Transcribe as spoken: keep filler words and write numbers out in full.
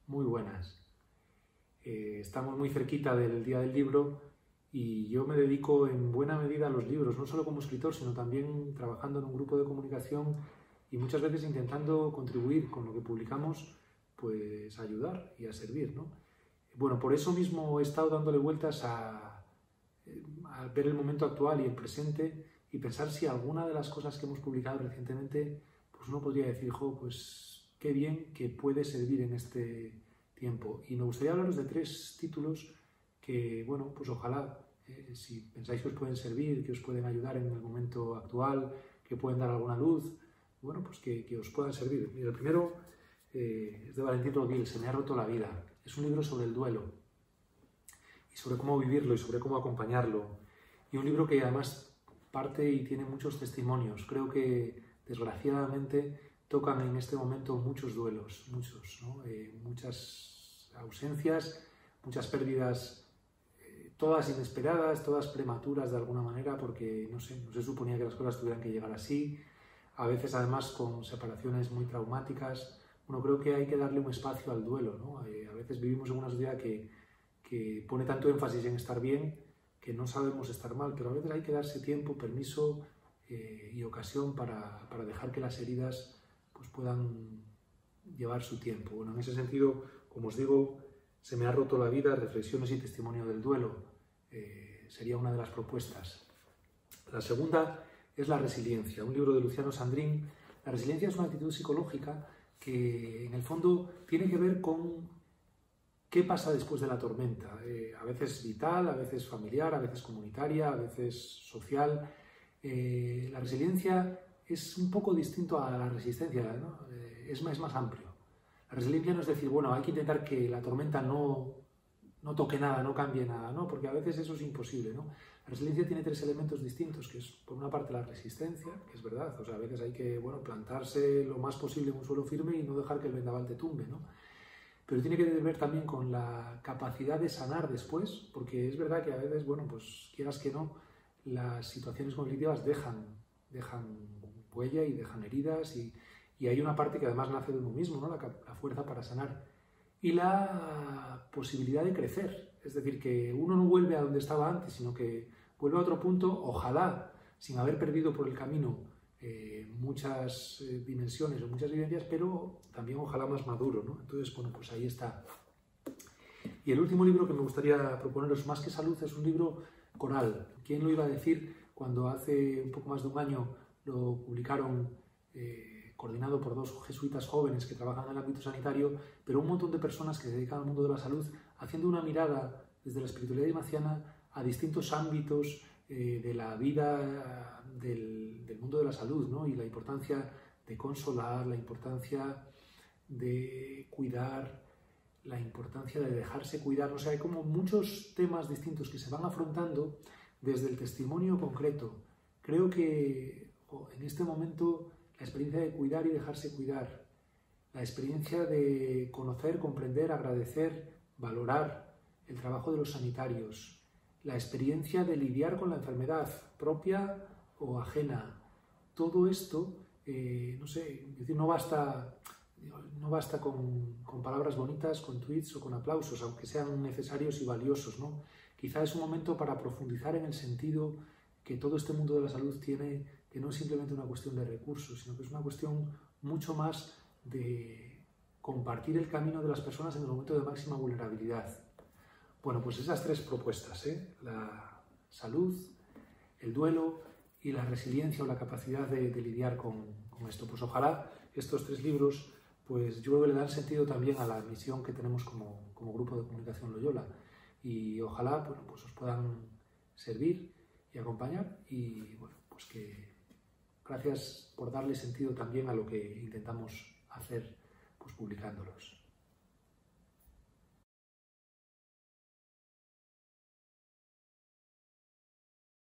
muy buenas. Eh, estamos muy cerquita del Día del Libro y yo me dedico en buena medida a los libros, no solo como escritor, sino también trabajando en un grupo de comunicación y muchas veces intentando contribuir con lo que publicamos, pues a ayudar y a servir, ¿no? Bueno, por eso mismo he estado dándole vueltas a, a ver el momento actual y el presente y pensar si alguna de las cosas que hemos publicado recientemente, pues uno podría decir, jo, pues qué bien que puede servir en este tiempo. Y me gustaría hablaros de tres títulos que, bueno, pues ojalá, eh, si pensáis que os pueden servir, que os pueden ayudar en el momento actual, que pueden dar alguna luz, bueno, pues que, que os puedan servir. Mira, el primero eh, es de Valentín Rodil, Se me ha roto la vida. Es un libro sobre el duelo y sobre cómo vivirlo y sobre cómo acompañarlo. Y un libro que además parte y tiene muchos testimonios. Creo que, desgraciadamente, tocan en este momento muchos duelos, muchos, ¿no? eh, muchas ausencias, muchas pérdidas, eh, todas inesperadas, todas prematuras de alguna manera, porque no sé, no se suponía que las cosas tuvieran que llegar así, a veces además con separaciones muy traumáticas. Bueno, creo que hay que darle un espacio al duelo, ¿no? Eh, a veces vivimos en una sociedad que, que pone tanto énfasis en estar bien, que no sabemos estar mal, pero a veces hay que darse tiempo, permiso eh, y ocasión para, para dejar que las heridas pues, puedan llevar su tiempo. Bueno, en ese sentido, como os digo, Se me ha roto la vida, reflexiones y testimonio del duelo, eh, sería una de las propuestas. La segunda es La resiliencia, un libro de Luciano Sandrín. La resiliencia es una actitud psicológica que en el fondo tiene que ver con qué pasa después de la tormenta, eh, a veces vital, a veces familiar, a veces comunitaria, a veces social. Eh, la resiliencia es un poco distinto a la resistencia, ¿no? eh, es, más, es más amplio. La resiliencia no es decir, bueno, hay que intentar que la tormenta no, no toque nada, no cambie nada, ¿no? Porque a veces eso es imposible, ¿no? La resiliencia tiene tres elementos distintos, que es por una parte la resistencia, que es verdad, o sea, a veces hay que, bueno, plantarse lo más posible en un suelo firme y no dejar que el vendaval te tumbe, ¿no? Pero tiene que ver también con la capacidad de sanar después, porque es verdad que a veces, bueno, pues quieras que no, las situaciones conflictivas dejan, dejan huella y dejan heridas y, y hay una parte que además nace de uno mismo, ¿no? La, la fuerza para sanar. Y la posibilidad de crecer, es decir, que uno no vuelve a donde estaba antes, sino que vuelve a otro punto, ojalá, sin haber perdido por el camino Eh, muchas eh, dimensiones o muchas vivencias, pero también ojalá más maduro, ¿no? Entonces, bueno, pues ahí está. Y el último libro que me gustaría proponeros, Más que salud, es un libro coral. ¿Quién lo iba a decir cuando hace un poco más de un año lo publicaron, eh, coordinado por dos jesuitas jóvenes que trabajan en el ámbito sanitario, pero un montón de personas que se dedican al mundo de la salud, haciendo una mirada desde la espiritualidad ignaciana a distintos ámbitos eh, de la vida del, del mundo de la salud, ¿no? Y la importancia de consolar, la importancia de cuidar, la importancia de dejarse cuidar. O sea, hay como muchos temas distintos que se van afrontando desde el testimonio concreto. Creo que oh, en este momento la experiencia de cuidar y dejarse cuidar, la experiencia de conocer, comprender, agradecer, valorar el trabajo de los sanitarios, la experiencia de lidiar con la enfermedad propia o ajena. Todo esto, eh, no sé, es decir, no basta, no basta con, con palabras bonitas, con tweets o con aplausos, aunque sean necesarios y valiosos, ¿no? Quizá es un momento para profundizar en el sentido que todo este mundo de la salud tiene, que no es simplemente una cuestión de recursos, sino que es una cuestión mucho más de compartir el camino de las personas en el momento de máxima vulnerabilidad. Bueno, pues esas tres propuestas, ¿eh? La salud, el duelo y la resiliencia o la capacidad de, de lidiar con, con esto. Pues ojalá estos tres libros, pues yo creo que le dan sentido también a la misión que tenemos como, como Grupo de Comunicación Loyola. Y ojalá, bueno, pues os puedan servir y acompañar. Y bueno, pues que gracias por darle sentido también a lo que intentamos hacer, pues publicándolos.